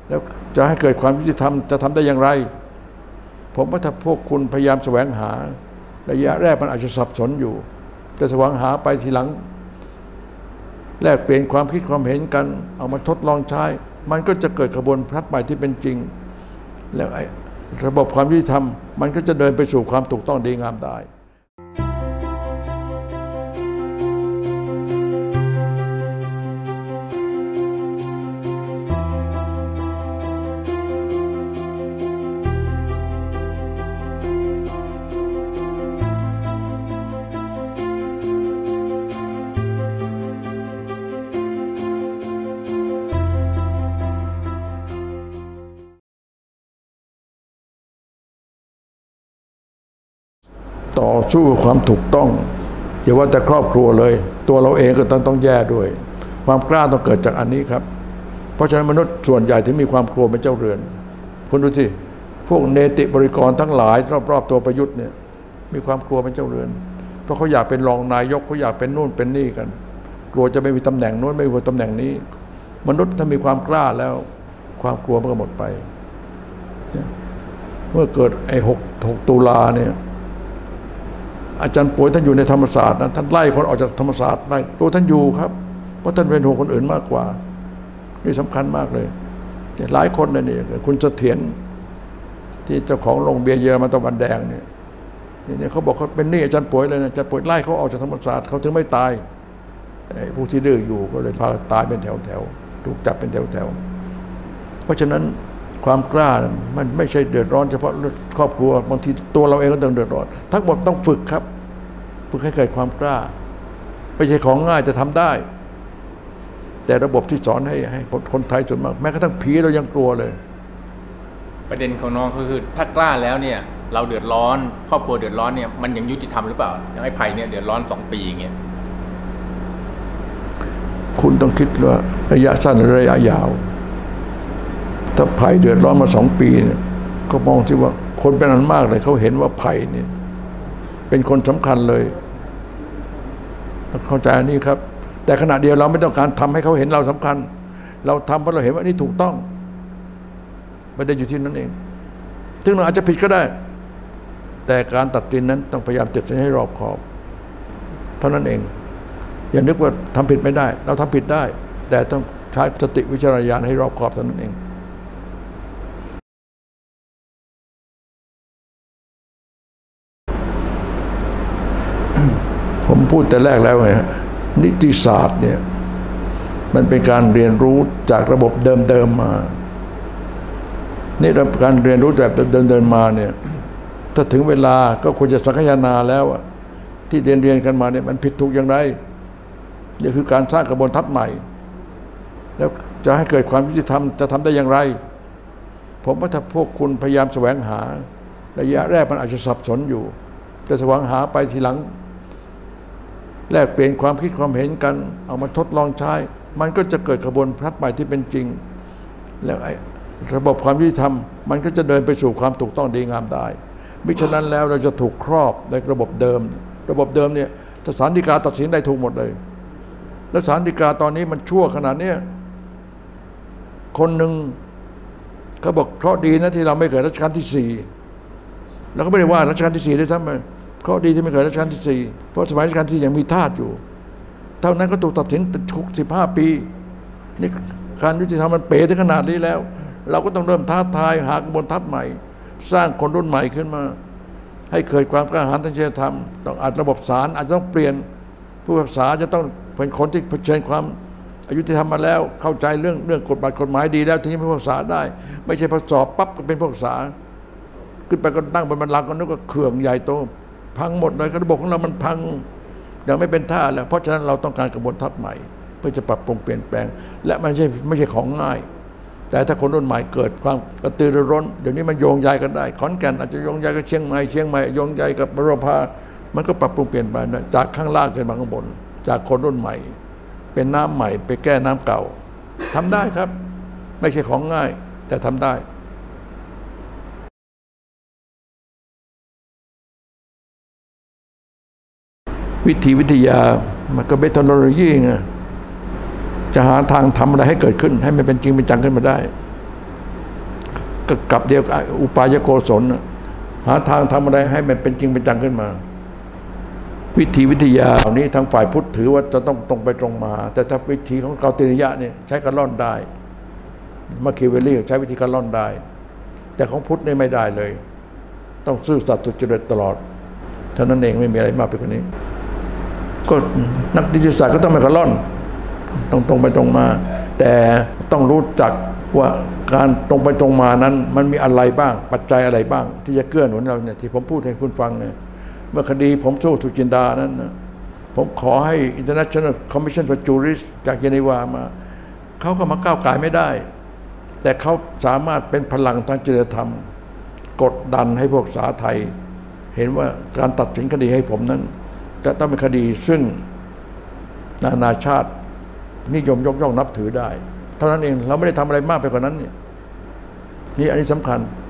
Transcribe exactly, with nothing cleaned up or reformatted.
แล้วจะให้เกิดความยุติธรรมจะทำได้อย่างไรผมว่าถ้าพวกคุณพยายามแสวงหาระยะแรกมันอาจจะสับสนอยู่แต่แสวงหาไปทีหลังแลกเปลี่ยนความคิดความเห็นกันเอามาทดลองใช้มันก็จะเกิดกระบวนการใหม่ที่เป็นจริงแล้วระบบความยุติธรรมมันก็จะเดินไปสู่ความถูกต้องดีงามได้ต่อสู้ความถูกต้องอย่าว่าแต่ครอบครัวเลยตัวเราเองก็ต้องต้องแย่ด้วยความกล้าต้องเกิดจากอันนี้ครับเพราะฉะนั้นมนุษย์ส่วนใหญ่ที่มีความกลัวเป็นเจ้าเรือนคุณดูสิพวกเนติบริกรทั้งหลายรอบๆตัวประยุทธ์เนี่ยมีความกลัวเป็นเจ้าเรือนเพราะเขาอยากเป็นรองนายกเขาอยากเป็นนู่นเป็นนี่กันกลัวจะไม่มีตำแหน่งนู้นไม่มีตำแหน่งนี้มนุษย์ถ้ามีความกล้าแล้วความกลัวมันก็หมดไปเมื่อเกิดไอ้หกหกตุลาเนี่ยอาจารย์ป่วยท่านอยู่ในธรรมศาสตร์นะท่านไล่คนออกจากธรรมศาสตร์ไล่ตัวท่านอยู่ครับเพราะท่านเป็นห่วงคนอื่นมากกว่านี่สำคัญมากเลยหลายคนเลยนี่คุณเสถียรที่เจ้าของโรงเบียร์เยอรมันตะวันแดงเนี่ยนี่เขาบอกเขาเป็นนี่อาจารย์ป่วยเลยนะอาจารย์ป่วยไล่เขาออกจากธรรมศาสตร์เขาถึงไม่ตายไอ้ผู้ที่ดื้ออยู่ก็เลยพาตายเป็นแถวแถวถูกจับเป็นแถวแถวเพราะฉะนั้นความกล้ามันไม่ใช่เดือดร้อนเฉพาะครอบครัวบางทีตัวเราเองก็ต้องเดือดร้อนทั้งหมดต้องฝึกครับฝึกให้เกิดความกล้าไม่ใช่ของง่ายแต่ทำได้แต่ระบบที่สอนให้ให้คนไทยส่วนมากแม้กระทั่งผีเรายังกลัวเลยประเด็นของน้องก็คือถ้ากล้าแล้วเนี่ยเราเดือดร้อนครอบครัวเดือดร้อนเนี่ยมันยังยุติธรรมหรือเปล่าอย่างไอ้ไผ่เนี่ยเดือดร้อนสองปีอย่างเงี้ยคุณต้องคิดว่าระยะสั้นหรือระยะยาวถ้าไผ่เดือดร้อนมาสองปีเนี่ยก็มองที่ว่าคนเป็นอันมากเลยเขาเห็นว่าไผ่เนี่ยเป็นคนสำคัญเลยต้องเข้าใจอันนี้ครับแต่ขณะเดียวเราไม่ต้องการทำให้เขาเห็นเราสำคัญเราทำเพราะเราเห็นว่านี่ถูกต้องไม่ได้อยู่ที่นั้นเองถึงเราอาจจะผิดก็ได้แต่การตัดสินนั้นต้องพยายามตัดสินให้รอบคอบเท่านั้นเองอย่านึกว่าทำผิดไม่ได้เราทำผิดได้แต่ต้องใช้สติวิจารณญาณให้รอบคอบเท่านั้นเองผมพูดแต่แรกแล้วไงนิติศาสตร์เนี่ยมันเป็นการเรียนรู้จากระบบเดิมๆมานี่การเรียนรู้แบบเดิมๆมาเนี่ยถ้าถึงเวลาก็ควรจะสังคายนาแล้วที่เรียนเรียนกันมาเนี่ยมันผิดถูกอย่างไรนี่คือการสร้างกระบวนทัศน์ใหม่แล้วจะให้เกิดความยุติธรรมจะทำได้อย่างไรผมว่าถ้าพวกคุณพยายามแสวงหาระยะแรกมันอาจจะสับสนอยู่แต่แสวงหาไปทีหลังแลกเปลี่ยนความคิดความเห็นกันเอามาทดลองใช้มันก็จะเกิดกระบวนการใหม่ที่เป็นจริงแล้วไอ้ระบบความยุติธรรมมันก็จะเดินไปสู่ความถูกต้องดีงามได้มิฉะนั้นแล้วเราจะถูกครอบในระบบเดิมระบบเดิมเนี่ยศาลฎีกาตัดสินได้ถูกหมดเลยแล้วศาลฎีกาตอนนี้มันชั่วขนาดนี้คนหนึ่งเขาบอกเคราะห์ดีนะที่เราไม่เกิดรัชกาลที่สี่แล้วก็ไม่ได้ว่ารัชกาลที่สี่ได้ทั้งหมดก็ดีที่ไม่เกิดรัชกาลที่สี่เพราะสมัยรัชกาลที่ยังมีทาสอยู่เท่านั้นก็ถูกตัดสินติดคุกสิบห้าปีนี่การยุติธรรมมันเป๋ถึงขนาดนี้แล้วเราก็ต้องเริ่มท้าทายหากระบวนทัศน์ใหม่สร้างคนรุ่นใหม่ขึ้นมาให้เกิดความกล้าหาญทางจริยธรรมต้องอาจระบบศาลอาจจะต้องเปลี่ยนผู้พิพากษาจะต้องเป็นคนที่เผชิญความอายุติธรรมมาแล้วเข้าใจเรื่องเรื่องกฎหมายกฎหมายดีแล้วถึงจะเป็นผู้พิพากษาได้ไม่ใช่พอสอบปั๊บก็เป็นผู้พิพากษาขึ้นไปก็นั่งบนบัลลังก์ก็นึกว่าเครื่องใหญ่โตพังหมดเลยระบบของเรามันพังยังไม่เป็นท่าแล้วเพราะฉะนั้นเราต้องการกระบวนทัศน์ใหม่เพื่อจะปรับปรุงเปลี่ยนแปลงและมันไม่ใช่ไม่ใช่ของง่ายแต่ถ้าคนรุ่นใหม่เกิดความกระตือรือร้นเดี๋ยวนี้มันโยงใยกันได้ขอนแก่นอาจจะโยงใยกับเชียงใหม่เชียงใหม่โยงใยกับบรพามันก็ปรับปรุงเปลี่ยนแปลงได้จากข้างล่างขึ้นมาข้างบนจากคนรุ่นใหม่เป็นน้ำใหม่ไปแก้น้ำเก่าทำได้ครับไม่ใช่ของง่ายแต่ทำได้วิธีวิทยามันก็เป็นเทคโนโลยีไงจะหาทางทำอะไรให้เกิดขึ้นให้มันเป็นจริงเป็นจังขึ้นมาได้ก็กลับเดียวอุปายโกศลหาทางทำอะไรให้มันเป็นจริงเป็นจังขึ้นมาวิธีวิทยาเหล่านี้ทางฝ่ายพุทธถือว่าจะต้องตรงไปตรงมาแต่ถ้าวิธีของเกาตินิยะเนี่ยใช้การล่อนได้มาคิเวลลี่ใช้วิธีการล่อนได้แต่ของพุทธนี่ไม่ได้เลยต้องซื่อสัตย์สุจริตตลอดเท่านั้นเองไม่มีอะไรมากไปกว่านี้ก็นักนิติศาสตร์ก็ต้องไม่การล่อนต้องตรงไปตรงมาแต่ต้องรู้จักว่าการตรงไปตรงมานั้นมันมีอะไรบ้างปัจจัยอะไรบ้างที่จะเกื้อหนุนเราเนี่ยที่ผมพูดให้คุณฟังเนี่ยเมื่อคดีผมสู้สุจินดานั้นนะผมขอให้ International Commission for Jurists จากเยนีวามาเขาก็มาก้าวไก่ไม่ได้แต่เขาสามารถเป็นพลังทางจริยธรรมกดดันให้พวกสาไทยเห็นว่าการตัดสินคดีให้ผมนั้นจะต้องเป็นคดีซึ่งนานาชาตินิยมยกย่องนับถือได้เท่านั้นเองเราไม่ได้ทำอะไรมากไปกว่านั้นนี่นี่อันนี้สำคัญ